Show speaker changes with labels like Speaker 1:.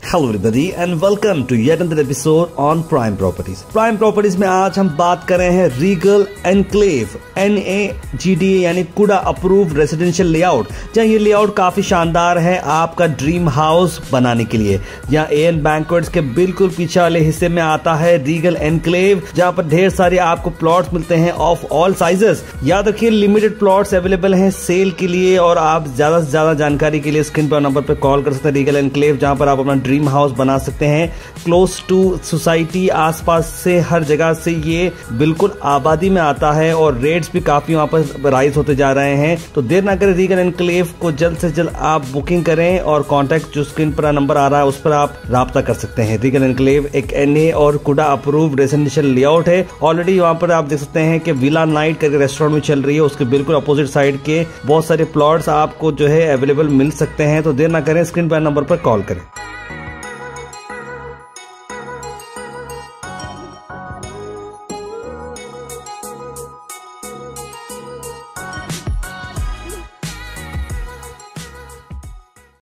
Speaker 1: Hello everybody and welcome to yet another episode on prime properties. Prime properties में आज हम बात कर रहे हैं रीगल एनक्लेव NAGDA यानी कुडा अप्रूव्ड रेजिडेंशियल लेआउट, जहां ये लेआउट काफी शानदार है आपका ड्रीम हाउस बनाने के लिए। यहाँ AN बैंक्वेट्स के बिल्कुल पीछे वाले हिस्से में आता है रीगल एनक्लेव, जहां पर ढेर सारे आपको प्लॉट्स मिलते हैं ऑफ ऑल साइजेस। याद रखिए लिमिटेड प्लॉट्स अवेलेबल हैं सेल के लिए और आप ज्यादा से ज्यादा जानकारी के लिए स्क्रीन पर नंबर पर कॉल कर सकते हैं। रीगल एनक्लेव जहां पर आप अपना ड्रीम हाउस बना सकते हैं, क्लोज टू सोसाइटी, आसपास से हर जगह से ये बिल्कुल आबादी में आता है और रेट्स भी काफी वहां पर राइज होते जा रहे हैं। तो देर ना करें, रीगल एनक्लेव को जल्द से जल्द आप बुकिंग करें और कॉन्टैक्ट जो स्क्रीन पर नंबर आ रहा है उस पर आप राब्ता कर सकते हैं। रीगल एनक्लेव एक NA और कुडा अप्रूव्ड रेजिडेंशियल लेआउट है। ऑलरेडी वहां पर आप देख सकते हैं कि विला नाइट करके रेस्टोरेंट में चल रही है, उसके बिल्कुल अपोजिट साइड के बहुत सारे प्लॉट्स आपको जो है अवेलेबल मिल सकते हैं। तो देर ना करें, स्क्रीन पर नंबर पर कॉल करें।